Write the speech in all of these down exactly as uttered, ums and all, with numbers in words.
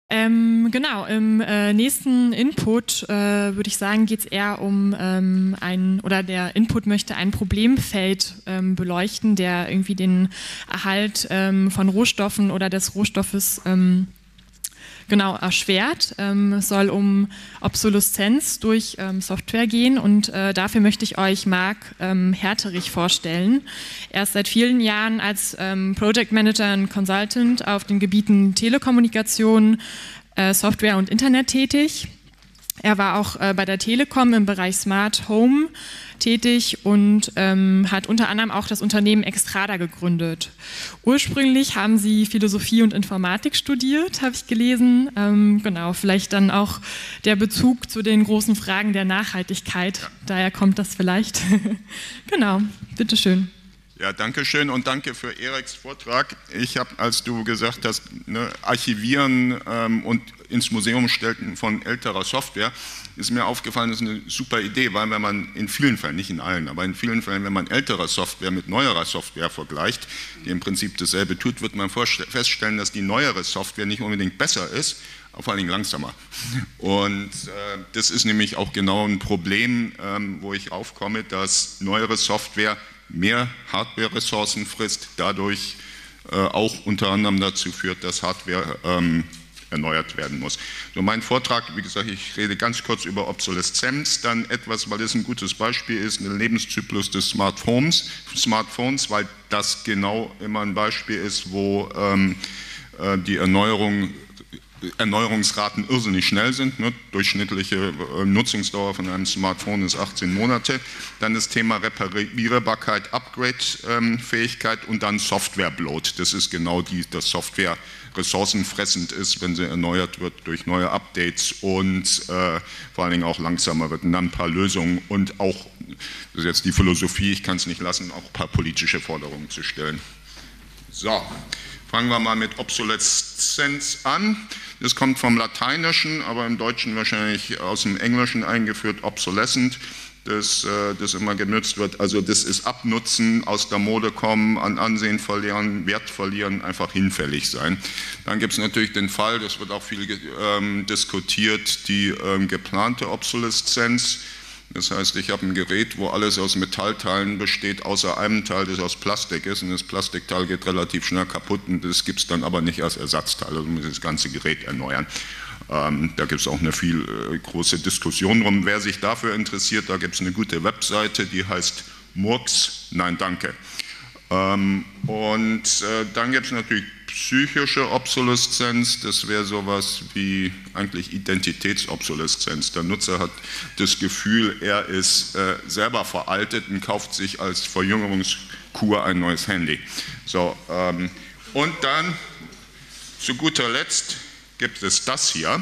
Ähm, genau, im äh, nächsten Input äh, würde ich sagen, geht es eher um ähm, ein, oder der Input möchte ein Problemfeld ähm, beleuchten, der irgendwie den Erhalt ähm, von Rohstoffen oder des Rohstoffes ähm, genau erschwert. Ähm, es soll um Obsoleszenz durch ähm, Software gehen und äh, dafür möchte ich euch Marc ähm, Herterich vorstellen. Er ist seit vielen Jahren als ähm, Project Manager und Consultant auf den Gebieten Telekommunikation, äh, Software und Internet tätig. Er war auch äh, bei der Telekom im Bereich Smart Home tätig und ähm, hat unter anderem auch das Unternehmen Extrada gegründet. Ursprünglich haben sie Philosophie und Informatik studiert, habe ich gelesen. Ähm, genau, vielleicht dann auch der Bezug zu den großen Fragen der Nachhaltigkeit. Ja. Daher kommt das vielleicht. Genau, bitteschön. Ja, danke schön und danke für Eriks Vortrag. Ich habe, als du gesagt hast, ne, Archivieren ähm, und ins Museum stellen von älterer Software, ist mir aufgefallen, das ist eine super Idee, weil wenn man in vielen Fällen, nicht in allen, aber in vielen Fällen, wenn man ältere Software mit neuerer Software vergleicht, die im Prinzip dasselbe tut, wird man feststellen, dass die neuere Software nicht unbedingt besser ist, aber vor allen Dingen langsamer. Und äh, das ist nämlich auch genau ein Problem, ähm, wo ich aufkomme, dass neuere Software mehr Hardware-Ressourcen frisst, dadurch äh, auch unter anderem dazu führt, dass Hardware ähm, erneuert werden muss. So, mein Vortrag, wie gesagt, ich rede ganz kurz über Obsoleszenz, dann etwas, weil das ein gutes Beispiel ist, der Lebenszyklus des Smartphones, Smartphones, weil das genau immer ein Beispiel ist, wo ähm, äh, die Erneuerung Erneuerungsraten irrsinnig schnell sind. Ne? Durchschnittliche Nutzungsdauer von einem Smartphone ist achtzehn Monate. Dann das Thema Reparierbarkeit, Upgrade-Fähigkeit und dann Software-Bloat. Das ist genau die, dass Software ressourcenfressend ist, wenn sie erneuert wird durch neue Updates und äh, vor allen Dingen auch langsamer wird. Und dann ein paar Lösungen und auch, das ist jetzt die Philosophie, ich kann es nicht lassen, auch ein paar politische Forderungen zu stellen. So. Fangen wir mal mit Obsoleszenz an. Das kommt vom Lateinischen, aber im Deutschen wahrscheinlich aus dem Englischen eingeführt, obsolescent, das, das immer genutzt wird. Also das ist Abnutzen, aus der Mode kommen, an Ansehen verlieren, Wert verlieren, einfach hinfällig sein. Dann gibt es natürlich den Fall, das wird auch viel ähm, diskutiert, die ähm, geplante Obsoleszenz. Das heißt, ich habe ein Gerät, wo alles aus Metallteilen besteht, außer einem Teil, das aus Plastik ist. Und das Plastikteil geht relativ schnell kaputt und das gibt es dann aber nicht als Ersatzteil. Also muss das ganze Gerät erneuern. Ähm, da gibt es auch eine viel äh, große Diskussion drum. Wer sich dafür interessiert, da gibt es eine gute Webseite, die heißt Murks. Nein, danke. Ähm, und äh, dann gibt es natürlich psychische Obsoleszenz, das wäre sowas wie eigentlich Identitätsobsoleszenz. Der Nutzer hat das Gefühl, er ist äh, selber veraltet und kauft sich als Verjüngungskur ein neues Handy. So, ähm, und dann zu guter Letzt gibt es das hier.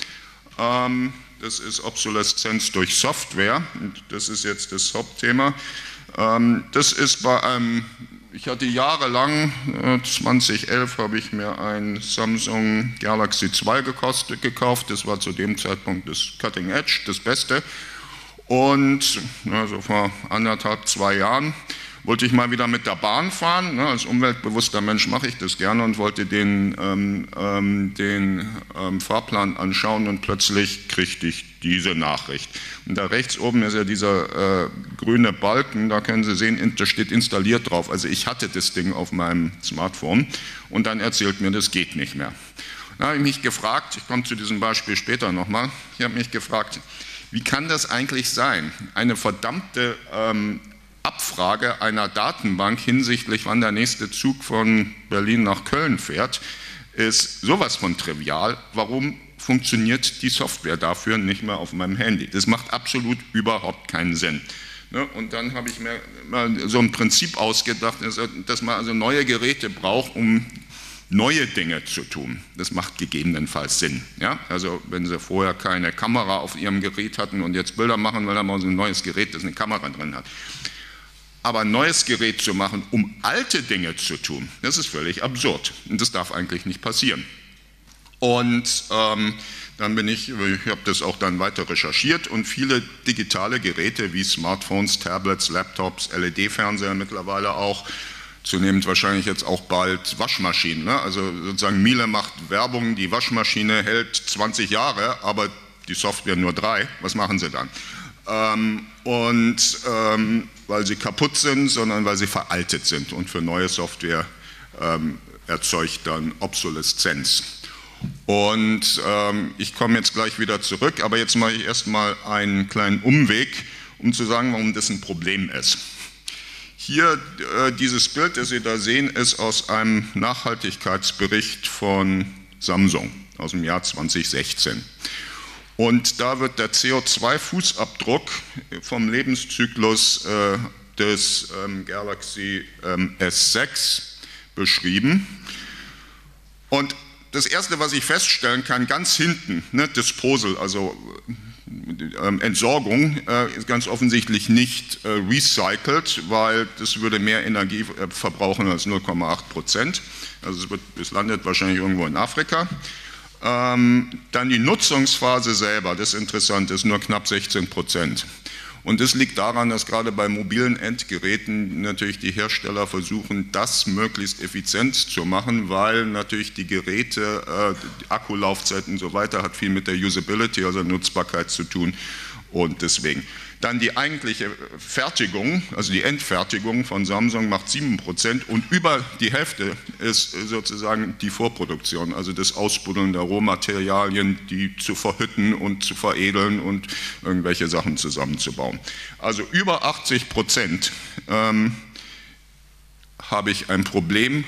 Ähm, das ist Obsoleszenz durch Software und das ist jetzt das Hauptthema. Ähm, das ist bei einem Ich hatte jahrelang, zweitausendelf habe ich mir ein Samsung Galaxy zwei gekostet, gekauft, das war zu dem Zeitpunkt das Cutting Edge, das Beste. Und also vor anderthalb, zwei Jahren wollte ich mal wieder mit der Bahn fahren. Als umweltbewusster Mensch mache ich das gerne und wollte den, ähm, ähm, den ähm, Fahrplan anschauen und plötzlich kriegte ich diese Nachricht. Und da rechts oben ist ja dieser äh, grüne Balken, da können Sie sehen, da steht installiert drauf. Also ich hatte das Ding auf meinem Smartphone und dann erzählt mir, das geht nicht mehr. Da habe ich mich gefragt, ich komme zu diesem Beispiel später nochmal, ich habe mich gefragt, wie kann das eigentlich sein? Eine verdammte ähm, Abfrage einer Datenbank hinsichtlich, wann der nächste Zug von Berlin nach Köln fährt, ist sowas von trivial. Warum funktioniert die Software dafür nicht mehr auf meinem Handy? Das macht absolut überhaupt keinen Sinn. Und dann habe ich mir mal so ein Prinzip ausgedacht, dass man also neue Geräte braucht, um neue Dinge zu tun. Das macht gegebenenfalls Sinn. Ja? Also wenn Sie vorher keine Kamera auf Ihrem Gerät hatten und jetzt Bilder machen, weil da mal so ein neues Gerät, das eine Kamera drin hat. Aber ein neues Gerät zu machen, um alte Dinge zu tun, das ist völlig absurd. Und das darf eigentlich nicht passieren. Und ähm, dann bin ich, ich habe das auch dann weiter recherchiert und viele digitale Geräte wie Smartphones, Tablets, Laptops, L E D-Fernseher mittlerweile auch, zunehmend wahrscheinlich jetzt auch bald Waschmaschinen. Ne? Also sozusagen Miele macht Werbung, die Waschmaschine hält zwanzig Jahre, aber die Software nur drei. Was machen sie dann? Ähm, und ähm, weil sie kaputt sind, sondern weil sie veraltet sind und für neue Software ähm, erzeugt dann Obsoleszenz. Und ähm, ich komme jetzt gleich wieder zurück, aber jetzt mache ich erstmal einen kleinen Umweg, um zu sagen, warum das ein Problem ist. Hier, äh, dieses Bild, das Sie da sehen, ist aus einem Nachhaltigkeitsbericht von Samsung aus dem Jahr zweitausendsechzehn. Und da wird der C O zwei Fußabdruck vom Lebenszyklus äh, des ähm, Galaxy ähm, S sechs beschrieben. Und das Erste, was ich feststellen kann, ganz hinten, ne, Disposal, also äh, Entsorgung, äh, ist ganz offensichtlich nicht äh, recycelt, weil das würde mehr Energie äh, verbrauchen als null Komma acht Prozent. Also es, wird, es landet wahrscheinlich irgendwo in Afrika. Ähm, dann die Nutzungsphase selber, das ist interessant, ist nur knapp sechzehn Prozent. Und das liegt daran, dass gerade bei mobilen Endgeräten natürlich die Hersteller versuchen, das möglichst effizient zu machen, weil natürlich die Geräte, äh, die Akkulaufzeiten und so weiter, hat viel mit der Usability, also Nutzbarkeit zu tun. Und deswegen. Dann die eigentliche Fertigung, also die Endfertigung von Samsung macht sieben Prozent und über die Hälfte ist sozusagen die Vorproduktion, also das Ausbuddeln der Rohmaterialien, die zu verhütten und zu veredeln und irgendwelche Sachen zusammenzubauen. Also über achtzig Prozent ähm, habe ich ein Problem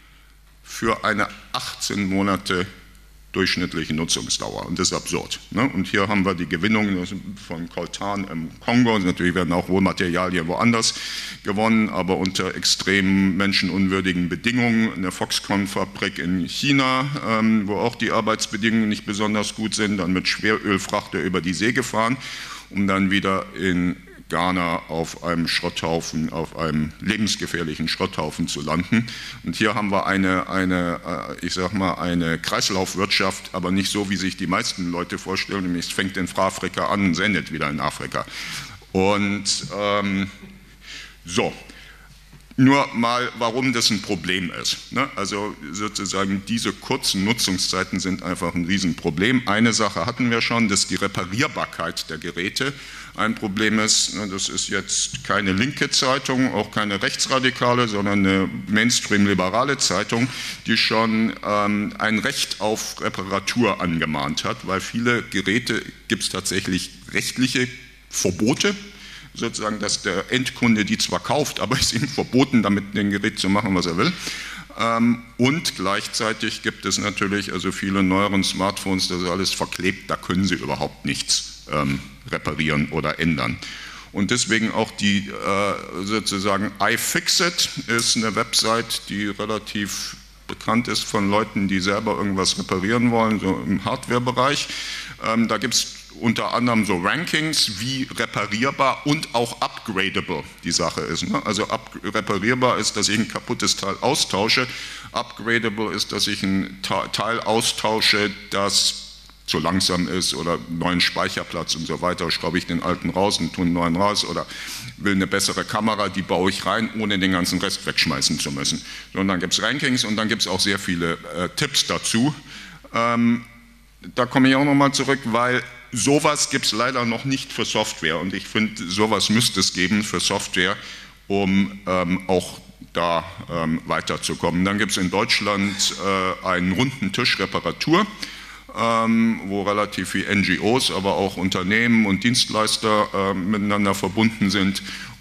für eine achtzehn Monate durchschnittliche Nutzungsdauer und das ist absurd. Ne? Und hier haben wir die Gewinnung von Coltan im Kongo, natürlich werden auch Rohmaterialien woanders gewonnen, aber unter extrem menschenunwürdigen Bedingungen. Eine Foxconn-Fabrik in China, ähm, wo auch die Arbeitsbedingungen nicht besonders gut sind, dann mit Schwerölfrachter über die See gefahren, um dann wieder in Ghana auf einem Schrotthaufen, auf einem lebensgefährlichen Schrotthaufen zu landen. Und hier haben wir eine, eine, ich sag mal, eine Kreislaufwirtschaft, aber nicht so, wie sich die meisten Leute vorstellen, nämlich es fängt in Afrika an und sendet wieder in Afrika. Und ähm, so, nur mal, warum das ein Problem ist. Ne? Also sozusagen diese kurzen Nutzungszeiten sind einfach ein Riesenproblem. Eine Sache hatten wir schon, dass die Reparierbarkeit der Geräte ein Problem ist. Das ist jetzt keine linke Zeitung, auch keine rechtsradikale, sondern eine Mainstream-liberale Zeitung, die schon ähm, ein Recht auf Reparatur angemahnt hat, weil viele Geräte gibt es tatsächlich rechtliche Verbote, sozusagen, dass der Endkunde die zwar kauft, aber es ist ihm verboten, damit mit dem Gerät zu machen, was er will. Ähm, und gleichzeitig gibt es natürlich, also viele neueren Smartphones, das ist alles verklebt, da können sie überhaupt nichts ähm, reparieren oder ändern. Und deswegen auch die äh, sozusagen iFixit ist eine Website, die relativ bekannt ist von Leuten, die selber irgendwas reparieren wollen, so im Hardware-Bereich. Ähm, da gibt es unter anderem so Rankings, wie reparierbar und auch upgradable die Sache ist. Ne? Also up, reparierbar ist, dass ich ein kaputtes Teil austausche, upgradable ist, dass ich ein Teil austausche, das zu langsam ist oder neuen Speicherplatz und so weiter, schraube ich den alten raus und tue einen neuen raus oder will eine bessere Kamera, die baue ich rein, ohne den ganzen Rest wegschmeißen zu müssen. So, und dann gibt es Rankings und dann gibt es auch sehr viele äh, Tipps dazu. Ähm, da komme ich auch nochmal zurück, weil sowas gibt es leider noch nicht für Software und ich finde, sowas müsste es geben für Software, um ähm, auch da ähm, weiterzukommen. Dann gibt es in Deutschland äh, einen runden Tisch Reparatur, ähm, wo relativ viele N G Os, aber auch Unternehmen und Dienstleister äh, miteinander verbunden sind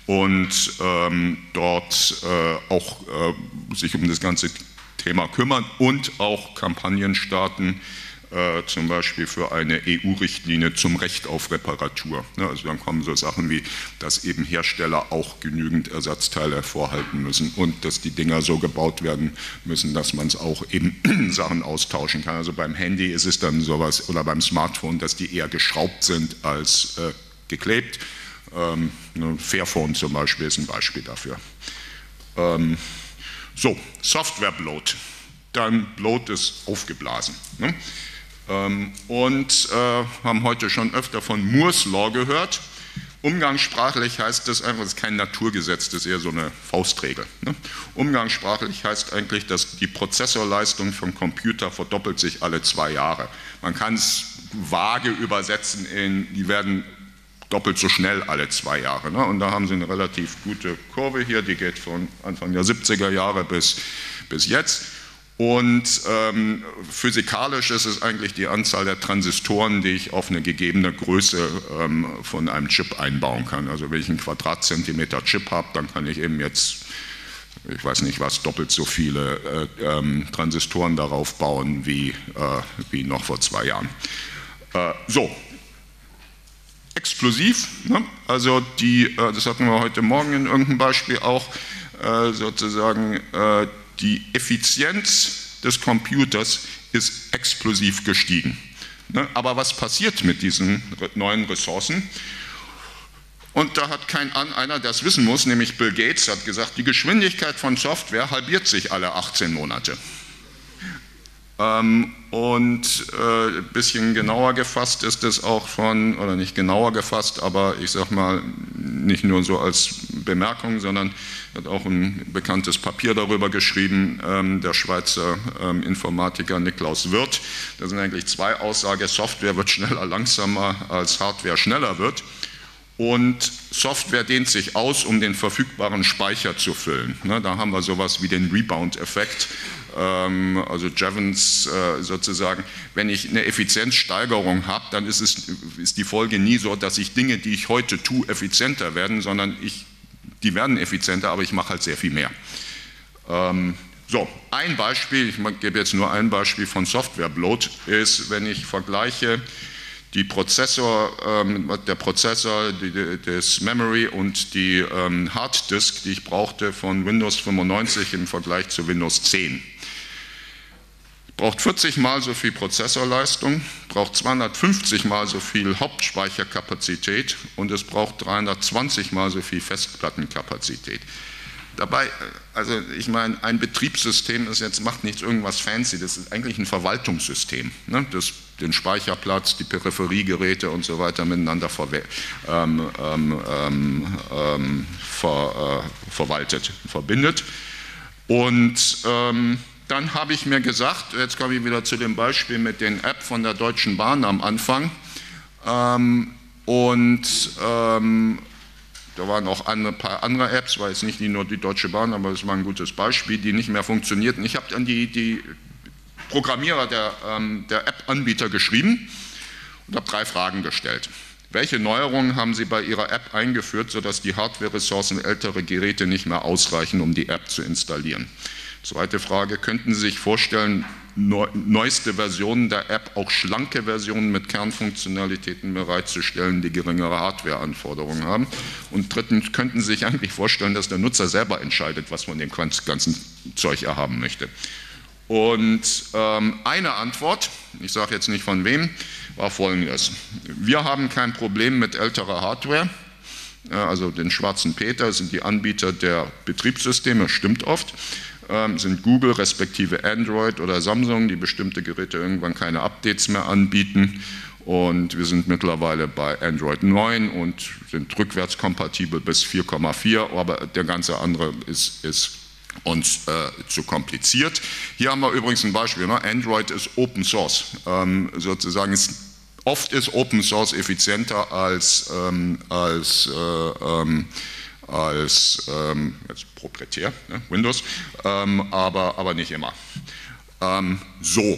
und ähm, dort äh, auch äh, sich um das ganze Thema kümmern und auch Kampagnen starten, Äh, zum Beispiel für eine E U-Richtlinie zum Recht auf Reparatur. Ne, also dann kommen so Sachen wie, dass eben Hersteller auch genügend Ersatzteile vorhalten müssen und dass die Dinger so gebaut werden müssen, dass man es auch eben Sachen austauschen kann. Also beim Handy ist es dann sowas, oder beim Smartphone, dass die eher geschraubt sind als äh, geklebt. Ähm, ne, Fairphone zum Beispiel ist ein Beispiel dafür. Ähm, so, Software-Bloat. Dann Bloat ist aufgeblasen. Ne? Und äh, haben heute schon öfter von Moore's Law gehört. Umgangssprachlich heißt das einfach, das ist kein Naturgesetz, das ist eher so eine Faustregel. Ne? Umgangssprachlich heißt eigentlich, dass die Prozessorleistung vom Computer verdoppelt sich alle zwei Jahre. Man kann es vage übersetzen in, die werden doppelt so schnell alle zwei Jahre. Ne? Und da haben Sie eine relativ gute Kurve hier, die geht von Anfang der siebziger Jahre bis, bis jetzt. Und ähm, physikalisch ist es eigentlich die Anzahl der Transistoren, die ich auf eine gegebene Größe ähm, von einem Chip einbauen kann. Also wenn ich einen Quadratzentimeter Chip habe, dann kann ich eben jetzt, ich weiß nicht was, doppelt so viele äh, ähm, Transistoren darauf bauen wie, äh, wie noch vor zwei Jahren. Äh, so. Explosiv, ne? Also die, äh, das hatten wir heute Morgen in irgendeinem Beispiel auch, äh, sozusagen äh, die Effizienz des Computers ist explosiv gestiegen. Ne? Aber was passiert mit diesen neuen Ressourcen? Und da hat kein einer, der es wissen muss, nämlich Bill Gates, hat gesagt, die Geschwindigkeit von Software halbiert sich alle achtzehn Monate. Ähm, und äh, ein bisschen genauer gefasst ist es auch von, oder nicht genauer gefasst, aber ich sag mal, nicht nur so als Bemerkung, sondern hat auch ein bekanntes Papier darüber geschrieben, ähm, der Schweizer ähm, Informatiker Niklaus Wirth. Da sind eigentlich zwei Aussagen, Software wird schneller langsamer als Hardware schneller wird. Und Software dehnt sich aus, um den verfügbaren Speicher zu füllen. Ne, da haben wir sowas wie den Rebound-Effekt. Ähm, also Jevons äh, sozusagen, wenn ich eine Effizienzsteigerung habe, dann ist, es, ist die Folge nie so, dass ich Dinge, die ich heute tue, effizienter werden, sondern ich, die werden effizienter, aber ich mache halt sehr viel mehr. Ähm, so, ein Beispiel, ich gebe jetzt nur ein Beispiel von Software-Bloat, ist, wenn ich vergleiche, die Prozessor, ähm, der Prozessor, die, die, das Memory und die ähm, Harddisk, die ich brauchte von Windows fünfundneunzig im Vergleich zu Windows zehn. Braucht vierzig Mal so viel Prozessorleistung, braucht zweihundertfünfzig Mal so viel Hauptspeicherkapazität und es braucht dreihundertzwanzig Mal so viel Festplattenkapazität. Dabei, also ich meine, ein Betriebssystem ist jetzt, macht nichts irgendwas fancy, das ist eigentlich ein Verwaltungssystem, ne? Das den Speicherplatz, die Peripheriegeräte und so weiter miteinander ver, ähm, ähm, ähm, ver, äh, verwaltet, verbindet. Und ähm, dann habe ich mir gesagt, jetzt komme ich wieder zu dem Beispiel mit den App von der Deutschen Bahn am Anfang. Ähm, und ähm, da waren auch ein paar andere Apps, war jetzt nicht nur die Deutsche Bahn, aber es war ein gutes Beispiel, die nicht mehr funktionierten. Ich habe dann die, die Programmierer der, ähm, der App-Anbieter geschrieben und habe drei Fragen gestellt. Welche Neuerungen haben Sie bei Ihrer App eingeführt, sodass die Hardware-Ressourcen älterer Geräte nicht mehr ausreichen, um die App zu installieren? Zweite Frage, könnten Sie sich vorstellen, neu, neueste Versionen der App, auch schlanke Versionen mit Kernfunktionalitäten bereitzustellen, die geringere Hardware-Anforderungen haben? Und drittens, könnten Sie sich eigentlich vorstellen, dass der Nutzer selber entscheidet, was man dem ganzen Zeug erhaben möchte? Und ähm, eine Antwort, ich sage jetzt nicht von wem, war folgendes. Wir haben kein Problem mit älterer Hardware, also den schwarzen Peter sind die Anbieter der Betriebssysteme, stimmt oft, ähm, sind Google respektive Android oder Samsung, die bestimmte Geräte irgendwann keine Updates mehr anbieten. Und wir sind mittlerweile bei Android neun und sind rückwärtskompatibel bis vier Komma vier, aber der ganze andere ist, ist uns äh, zu kompliziert. Hier haben wir übrigens ein Beispiel, ne? Android ist Open Source, ähm, sozusagen ist, oft ist Open Source effizienter als, ähm, als, äh, ähm, als ähm, jetzt proprietär, ne? Windows, ähm, aber, aber nicht immer. Ähm, so,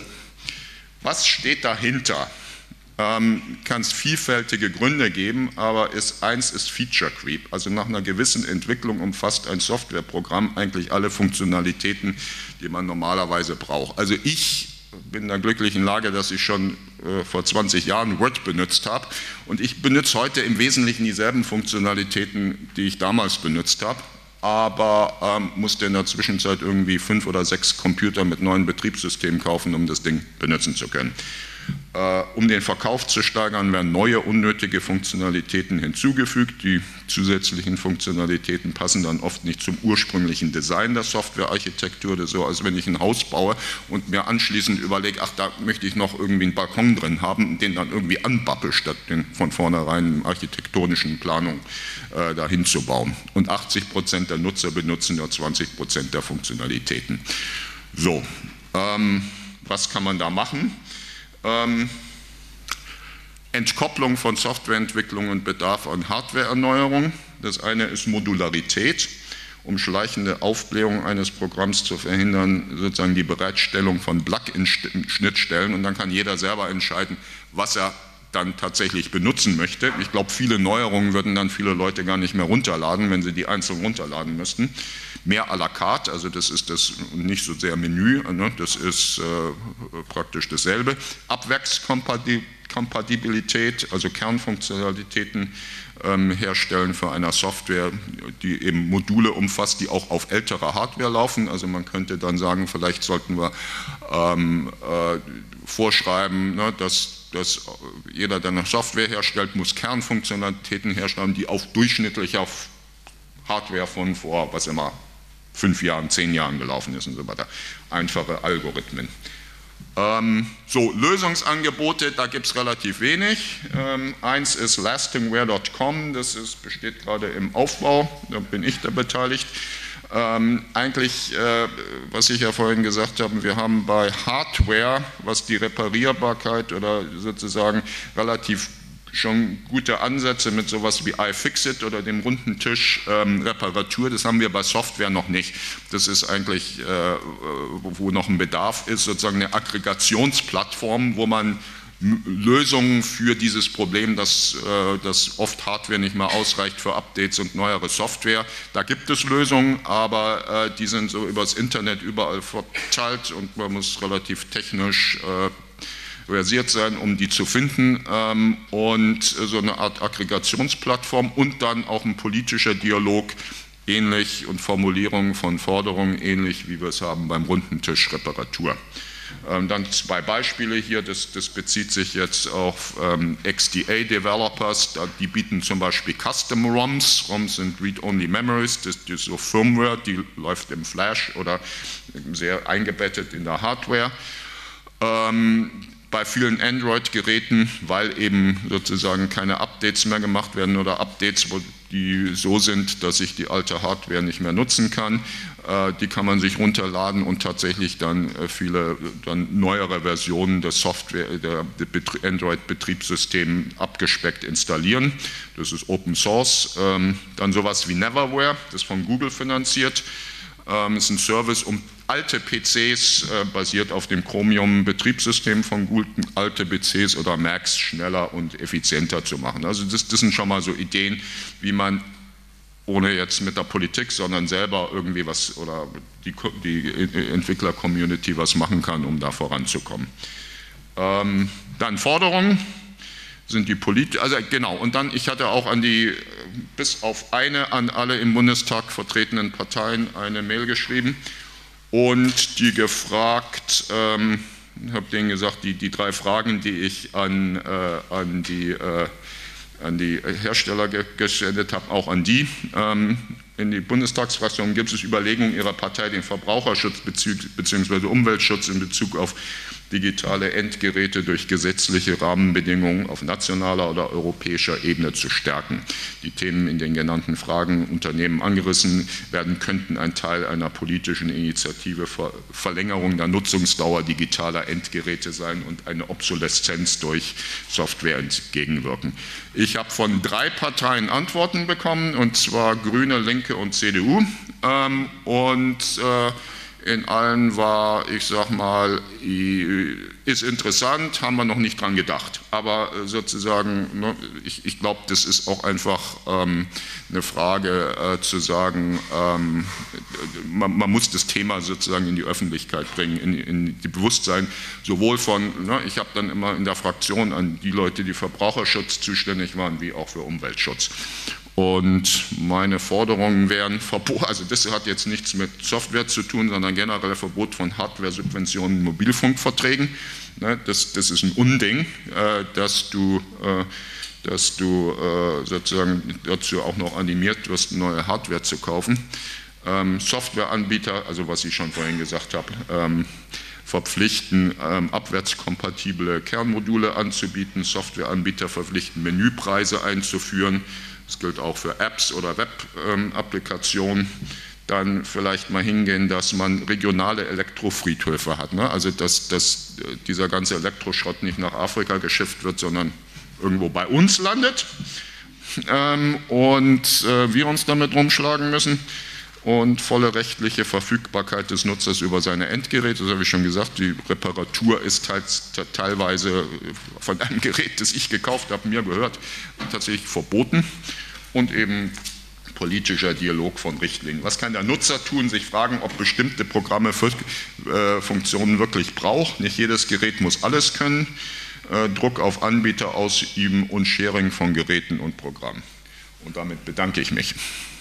was steht dahinter? Ähm, kann es vielfältige Gründe geben, aber ist, eins ist Feature Creep. Also nach einer gewissen Entwicklung umfasst ein Softwareprogramm eigentlich alle Funktionalitäten, die man normalerweise braucht. Also ich bin in der glücklichen Lage, dass ich schon äh, vor zwanzig Jahren Word benutzt habe und ich benutze heute im Wesentlichen dieselben Funktionalitäten, die ich damals benutzt habe, aber ähm, musste in der Zwischenzeit irgendwie fünf oder sechs Computer mit neuen Betriebssystemen kaufen, um das Ding benutzen zu können. Um den Verkauf zu steigern, werden neue unnötige Funktionalitäten hinzugefügt. Die zusätzlichen Funktionalitäten passen dann oft nicht zum ursprünglichen Design der Softwarearchitektur. Das ist so, als wenn ich ein Haus baue und mir anschließend überlege, ach, da möchte ich noch irgendwie einen Balkon drin haben und den dann irgendwie anbappe, statt den von vornherein architektonischen Planung äh, dahin zu bauen. Und achtzig Prozent der Nutzer benutzen nur zwanzig Prozent der Funktionalitäten. So, ähm, was kann man da machen? Ähm, Entkopplung von Softwareentwicklung und Bedarf an Hardwareerneuerung. Das eine ist Modularität, um schleichende Aufblähung eines Programms zu verhindern, sozusagen die Bereitstellung von Plug-in-Schnittstellen, und dann kann jeder selber entscheiden, was er dann tatsächlich benutzen möchte. Ich glaube, viele Neuerungen würden dann viele Leute gar nicht mehr runterladen, wenn sie die einzeln runterladen müssten. Mehr à la carte, also das ist das nicht so sehr Menü, ne, das ist äh, praktisch dasselbe. Abwärtskompatibilität, also Kernfunktionalitäten ähm, herstellen für eine Software, die eben Module umfasst, die auch auf älterer Hardware laufen. Also man könnte dann sagen, vielleicht sollten wir ähm, äh, vorschreiben, ne, dass dass jeder, der eine Software herstellt, muss Kernfunktionalitäten herstellen, die auf durchschnittlicher Hardware von vor, was immer, fünf Jahren, zehn Jahren gelaufen ist und so weiter. Einfache Algorithmen. Ähm, so, Lösungsangebote, da gibt es relativ wenig. Ähm, eins ist lastingware punkt com, das ist, besteht gerade im Aufbau, da bin ich da beteiligt. Ähm, eigentlich, äh, was ich ja vorhin gesagt habe, wir haben bei Hardware, was die Reparierbarkeit oder sozusagen relativ schon gute Ansätze mit sowas wie iFixit oder dem runden Tisch ähm, Reparatur, das haben wir bei Software noch nicht. Das ist eigentlich, äh, wo noch ein Bedarf ist, sozusagen eine Aggregationsplattform, wo man Lösungen für dieses Problem, dass, äh, dass oft Hardware nicht mehr ausreicht für Updates und neuere Software. Da gibt es Lösungen, aber äh, die sind so übers Internet überall verteilt und man muss relativ technisch äh, versiert sein, um die zu finden, ähm, und so eine Art Aggregationsplattform und dann auch ein politischer Dialog ähnlich und Formulierungen von Forderungen ähnlich, wie wir es haben beim runden Tisch Reparatur. Ähm, dann zwei Beispiele hier, das, das bezieht sich jetzt auf ähm, X D A-Developers, die bieten zum Beispiel Custom-ROMs, ROMs sind Read-Only Memories, das ist so Firmware, die läuft im Flash oder sehr eingebettet in der Hardware. Ähm, bei vielen Android-Geräten, weil eben sozusagen keine Updates mehr gemacht werden oder Updates, wo die so sind, dass ich die alte Hardware nicht mehr nutzen kann. Äh, die kann man sich runterladen und tatsächlich dann äh, viele dann neuere Versionen der Software, der, der Android-Betriebssystem abgespeckt installieren. Das ist Open Source. Ähm, dann sowas wie Neverware, das von Google finanziert. Ähm, ist ein Service, um alte P Cs, äh, basiert auf dem Chromium-Betriebssystem von Google, alte P Cs oder Macs schneller und effizienter zu machen. Also das, das sind schon mal so Ideen, wie man, ohne jetzt mit der Politik, sondern selber irgendwie was, oder die, die Entwickler-Community was machen kann, um da voranzukommen. Ähm, dann Forderungen. Sind die Polit also genau, und dann, ich hatte auch an die, bis auf eine, an alle im Bundestag vertretenen Parteien eine Mail geschrieben und die gefragt, ähm, ich habe denen gesagt, die, die drei Fragen, die ich an, äh, an, die, äh, an die Hersteller ge gesendet habe, auch an die. Ähm, in die Bundestagsfraktion gibt es Überlegungen ihrer Partei, den Verbraucherschutz bzw. Umweltschutz in Bezug auf digitale Endgeräte durch gesetzliche Rahmenbedingungen auf nationaler oder europäischer Ebene zu stärken. Die Themen in den genannten Fragen Unternehmen angerissen werden, könnten ein Teil einer politischen Initiative für Verlängerung der Nutzungsdauer digitaler Endgeräte sein und eine Obsoleszenz durch Software entgegenwirken. Ich habe von drei Parteien Antworten bekommen, und zwar Grüne, Linke und C D U, ähm, und äh, in allen war, ich sag mal, ist interessant, haben wir noch nicht dran gedacht. Aber sozusagen, ich, ich glaube, das ist auch einfach ähm, eine Frage äh, zu sagen, ähm, man, man muss das Thema sozusagen in die Öffentlichkeit bringen, in, in die Bewusstsein, sowohl von, ne, ich habe dann immer in der Fraktion an die Leute, die Verbraucherschutz zuständig waren, wie auch für Umweltschutz. Und meine Forderungen wären Verbot, also das hat jetzt nichts mit Software zu tun, sondern generell Verbot von Hardware-Subventionen in Mobilfunkverträgen. Das, das ist ein Unding, dass du, dass du sozusagen dazu auch noch animiert wirst, neue Hardware zu kaufen. Softwareanbieter, also was ich schon vorhin gesagt habe, verpflichten, ähm, abwärtskompatible Kernmodule anzubieten, Softwareanbieter verpflichten, Menüpreise einzuführen. Das gilt auch für Apps oder Web-Applikationen. Ähm, Dann vielleicht mal hingehen, dass man regionale Elektrofriedhöfe hat. Ne? Also dass, dass dieser ganze Elektroschrott nicht nach Afrika geschifft wird, sondern irgendwo bei uns landet. Ähm, und äh, wir uns damit rumschlagen müssen. Und volle rechtliche Verfügbarkeit des Nutzers über seine Endgeräte, das habe ich schon gesagt, die Reparatur ist teils, teilweise von einem Gerät, das ich gekauft habe, mir gehört, tatsächlich verboten und eben politischer Dialog von Richtlinien. Was kann der Nutzer tun? Sich fragen, ob bestimmte Programme für, äh, Funktionen wirklich braucht. Nicht jedes Gerät muss alles können. Äh, Druck auf Anbieter ausüben und Sharing von Geräten und Programmen. Und damit bedanke ich mich.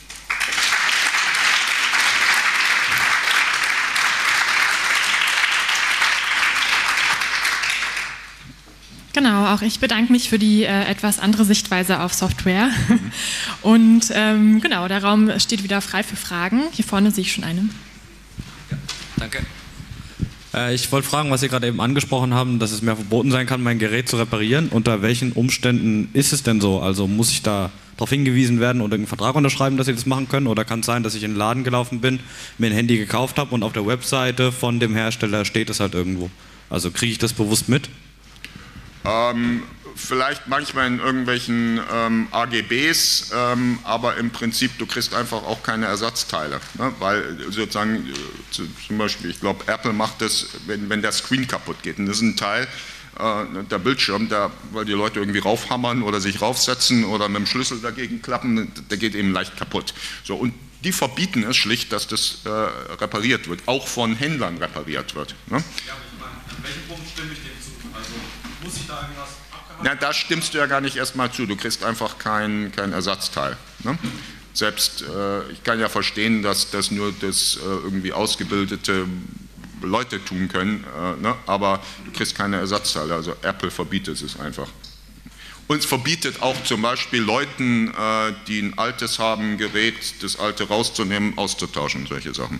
Genau, auch ich bedanke mich für die äh, etwas andere Sichtweise auf Software. Mhm. Und ähm, genau, der Raum steht wieder frei für Fragen. Hier vorne sehe ich schon eine. Ja, danke. Äh, ich wollte fragen, was Sie gerade eben angesprochen haben, dass es mehr verboten sein kann, mein Gerät zu reparieren. Unter welchen Umständen ist es denn so? Also muss ich da darauf hingewiesen werden oder einen Vertrag unterschreiben, dass Sie das machen können? Oder kann es sein, dass ich in den Laden gelaufen bin, mir ein Handy gekauft habe und auf der Webseite von dem Hersteller steht es halt irgendwo? Also kriege ich das bewusst mit? Ähm, vielleicht manchmal in irgendwelchen ähm, A G Bs, ähm, aber im Prinzip, du kriegst einfach auch keine Ersatzteile, ne? Weil sozusagen, äh, zum Beispiel, ich glaube, Apple macht das, wenn, wenn der Screen kaputt geht, und das ist ein Teil, äh, der Bildschirm, der, weil die Leute irgendwie raufhammern oder sich raufsetzen oder mit dem Schlüssel dagegen klappen, der geht eben leicht kaputt. So, und die verbieten es schlicht, dass das äh, repariert wird, auch von Händlern repariert wird. Ne? Ja, aber ich meine, an welchem Punkt stimme ich dem zu? Also muss ich da irgendwas abgehandelt? Na, da stimmst du ja gar nicht erstmal zu, du kriegst einfach kein, kein Ersatzteil. Ne? Selbst, äh, ich kann ja verstehen, dass das nur das äh, irgendwie ausgebildete Leute tun können, äh, ne? Aber du kriegst keine Ersatzteile, also Apple verbietet es einfach. Und es verbietet auch zum Beispiel Leuten, äh, die ein altes haben, ein Gerät, das alte rauszunehmen, auszutauschen, solche Sachen.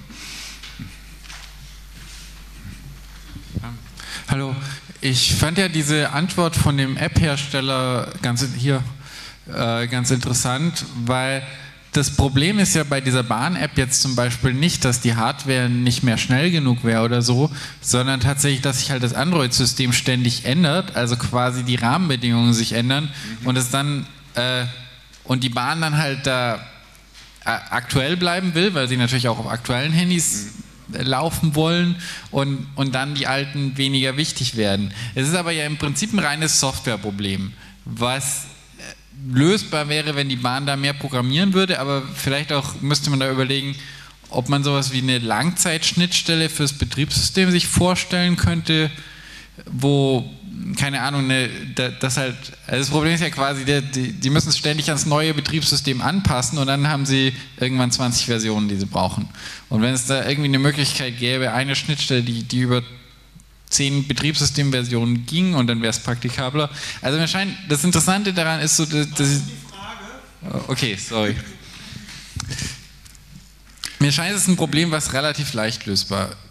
Hallo, ich fand ja diese Antwort von dem App-Hersteller ganz, hier, äh, ganz interessant, weil das Problem ist ja bei dieser Bahn-App jetzt zum Beispiel nicht, dass die Hardware nicht mehr schnell genug wäre oder so, sondern tatsächlich, dass sich halt das Android-System ständig ändert, also quasi die Rahmenbedingungen sich ändern mhm. und es dann äh, und die Bahn dann halt da äh, aktuell bleiben will, weil sie natürlich auch auf aktuellen Handys mhm. laufen wollen und, und dann die alten weniger wichtig werden. Es ist aber ja im Prinzip ein reines Softwareproblem, was lösbar wäre, wenn die Bahn da mehr programmieren würde, aber vielleicht auch müsste man da überlegen, ob man sowas wie eine Langzeitschnittstelle fürs Betriebssystem sich vorstellen könnte, wo, keine Ahnung, eine, das halt, also das Problem ist ja quasi, die, die müssen es ständig ans neue Betriebssystem anpassen und dann haben sie irgendwann zwanzig Versionen, die sie brauchen. Und wenn es da irgendwie eine Möglichkeit gäbe, eine Schnittstelle, die, die über zehn Betriebssystemversionen ging und dann wäre es praktikabler. Also mir scheint, das Interessante daran ist so, dass, dass die Frage. Okay, sorry. Mir scheint es ein Problem, was relativ leicht lösbar ist.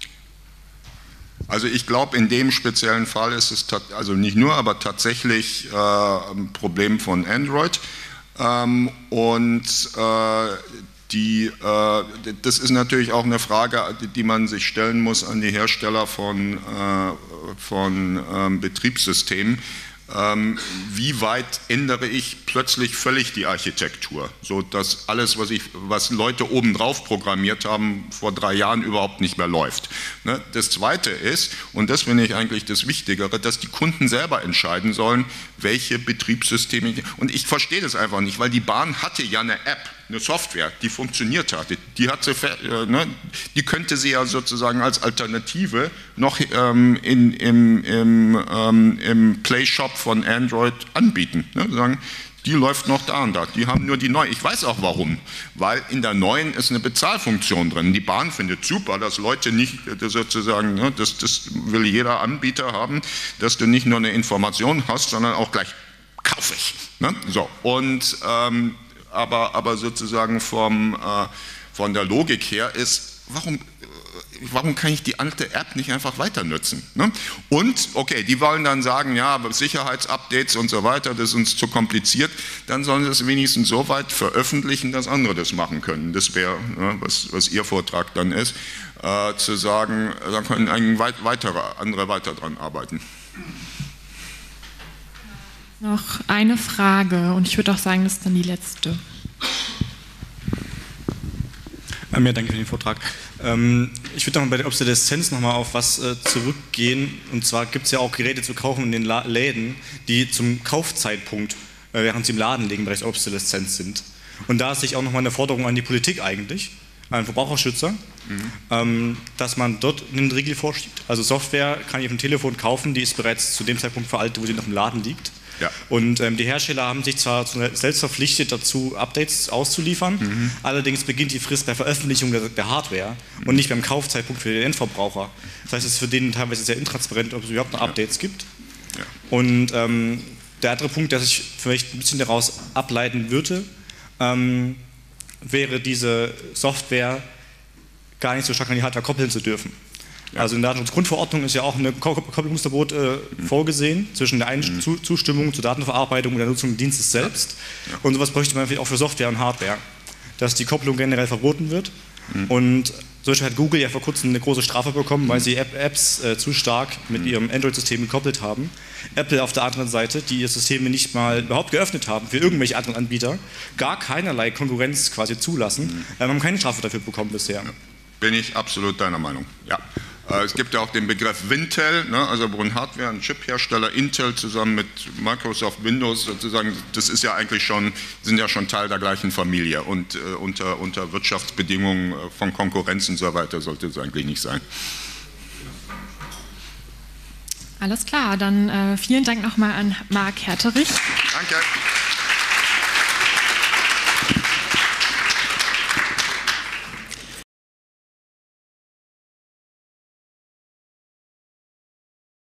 Also ich glaube, in dem speziellen Fall ist es, also nicht nur, aber tatsächlich äh, ein Problem von Android. Ähm, und äh, Die, äh, das ist natürlich auch eine Frage, die man sich stellen muss an die Hersteller von, äh, von ähm, Betriebssystemen. Ähm, wie weit ändere ich plötzlich völlig die Architektur, so dass alles, was, ich, was Leute obendrauf programmiert haben, vor drei Jahren überhaupt nicht mehr läuft. Ne? Das Zweite ist, und das finde ich eigentlich das Wichtigere, dass die Kunden selber entscheiden sollen, welche Betriebssysteme, und ich verstehe das einfach nicht, weil die Bahn hatte ja eine App, eine Software, die funktioniert hatte, die, hat sie, ne, die könnte sie ja sozusagen als Alternative noch ähm, in, im, im, ähm, im Play Shop von Android anbieten. Ne? Sagen, die läuft noch da und da. Die haben nur die neue. Ich weiß auch warum, weil in der neuen ist eine Bezahlfunktion drin. Die Bahn findet super, dass Leute nicht sozusagen, ne, das, das will jeder Anbieter haben, dass du nicht nur eine Information hast, sondern auch gleich kaufe ich. Ne? So, und, ähm, aber, aber sozusagen vom, äh, von der Logik her ist, warum... Warum kann ich die alte App nicht einfach weiter nutzen? Ne? Und, okay, die wollen dann sagen, ja, aber Sicherheitsupdates und so weiter, das ist uns zu kompliziert, dann sollen sie es wenigstens so weit veröffentlichen, dass andere das machen können. Das wäre, ne, was, was Ihr Vortrag dann ist, äh, zu sagen, dann können ein weit, weitere, andere weiter dran arbeiten. Noch eine Frage und ich würde auch sagen, das ist dann die letzte. Ja, danke für den Vortrag. Ähm, ich würde noch bei der Obsoleszenz nochmal auf was äh, zurückgehen. Und zwar gibt es ja auch Geräte zu kaufen in den La Läden, die zum Kaufzeitpunkt, äh, während sie im Laden liegen, bereits Obsoleszenz sind. Und da ist sich auch nochmal eine Forderung an die Politik eigentlich, an Verbraucherschützer, mhm. ähm, dass man dort einen Riegel vorschiebt. Also Software kann ich auf dem Telefon kaufen, die ist bereits zu dem Zeitpunkt veraltet, wo sie noch im Laden liegt. Ja. Und ähm, die Hersteller haben sich zwar selbst verpflichtet dazu, Updates auszuliefern, mhm. allerdings beginnt die Frist bei Veröffentlichung der, der Hardware mhm. und nicht beim Kaufzeitpunkt für den Endverbraucher. Das heißt, es ist für den teilweise sehr intransparent, ob es überhaupt noch Updates ja. gibt. Ja. Und ähm, der andere Punkt, der sich vielleicht ein bisschen daraus ableiten würde, ähm, wäre diese Software gar nicht so stark an die Hardware koppeln zu dürfen. Ja. Also in der Datenschutzgrundverordnung ist ja auch ein Kopplungsverbot äh, mhm. vorgesehen zwischen der mhm. Zustimmung zur Datenverarbeitung und der Nutzung des Dienstes selbst. Ja. Ja. Und sowas bräuchte man natürlich auch für Software und Hardware, dass die Kopplung generell verboten wird. Mhm. Und zum Beispiel hat Google ja vor kurzem eine große Strafe bekommen, weil sie App Apps äh, zu stark mit mhm. ihrem Android-System gekoppelt haben. Apple auf der anderen Seite, die ihre Systeme nicht mal überhaupt geöffnet haben für irgendwelche anderen Anbieter, gar keinerlei Konkurrenz quasi zulassen, mhm. äh, haben keine Strafe dafür bekommen bisher. Ja. Bin ich absolut deiner Meinung, ja. Es gibt ja auch den Begriff Wintel, ne, also wo ein Hardware-, ein Chip-Hersteller Intel zusammen mit Microsoft Windows sozusagen, das ist ja eigentlich schon, sind ja schon Teil der gleichen Familie und äh, unter, unter Wirtschaftsbedingungen von Konkurrenz und so weiter sollte es eigentlich nicht sein. Alles klar, dann äh, vielen Dank nochmal an Marc Herterich. Danke.